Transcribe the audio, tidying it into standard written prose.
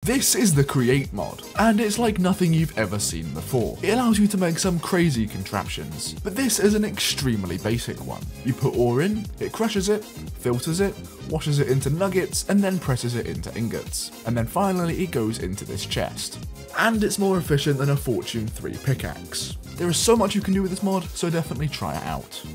This is the Create mod, and it's like nothing you've ever seen before. It allows you to make some crazy contraptions, but this is an extremely basic one. You put ore in, it crushes it, filters it, washes it into nuggets, and then presses it into ingots. And then finally it goes into this chest. And it's more efficient than a Fortune 3 pickaxe. There is so much you can do with this mod, so definitely try it out.